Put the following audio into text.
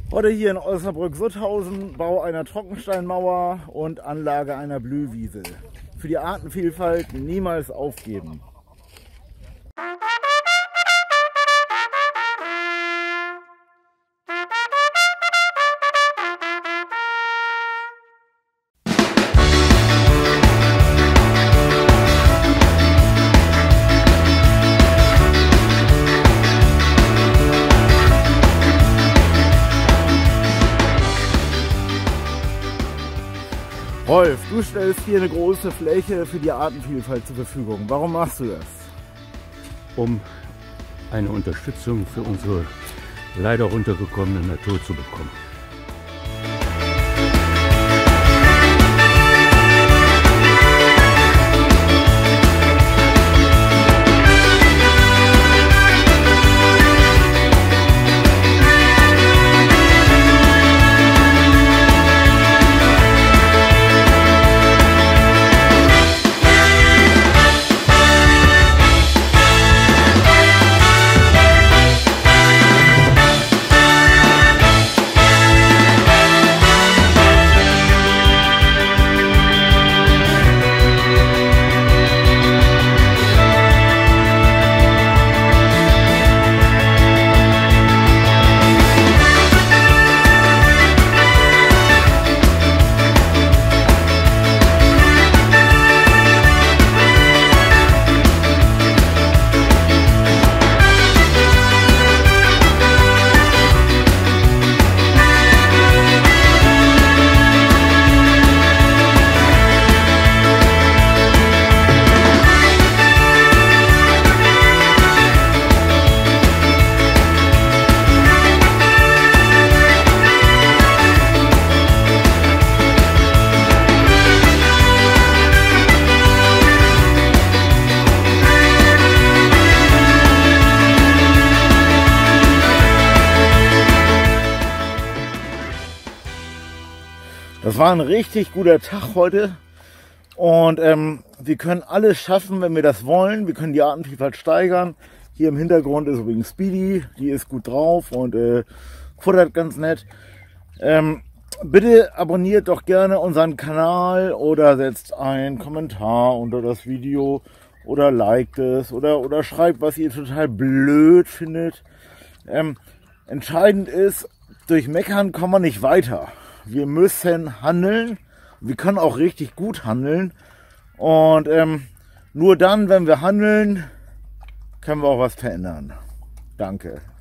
Heute hier in Osnabrück-Sutthausen, Bau einer Trockensteinmauer und Anlage einer Blühwiese. Für die Artenvielfalt niemals aufgeben. Rolf, du stellst hier eine große Fläche für die Artenvielfalt zur Verfügung. Warum machst du das? Um eine Unterstützung für unsere leider runtergekommene Natur zu bekommen. Das war ein richtig guter Tag heute und wir können alles schaffen, wenn wir das wollen. Wir können die Artenvielfalt steigern. Hier im Hintergrund ist übrigens Speedy, die ist gut drauf und futtert ganz nett. Bitte abonniert doch gerne unseren Kanal oder setzt einen Kommentar unter das Video oder liked es oder schreibt, was ihr total blöd findet. Entscheidend ist, durch Meckern kommen wir nicht weiter. Wir müssen handeln. Wir können auch richtig gut handeln. Und nur dann, wenn wir handeln, können wir auch was verändern. Danke.